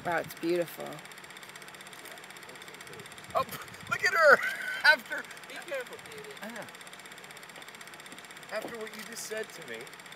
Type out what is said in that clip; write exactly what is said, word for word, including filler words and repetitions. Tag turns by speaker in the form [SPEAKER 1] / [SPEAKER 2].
[SPEAKER 1] Wow, it's beautiful.
[SPEAKER 2] Oh, look at her! After
[SPEAKER 3] Be careful, David.
[SPEAKER 2] after what you just said to me.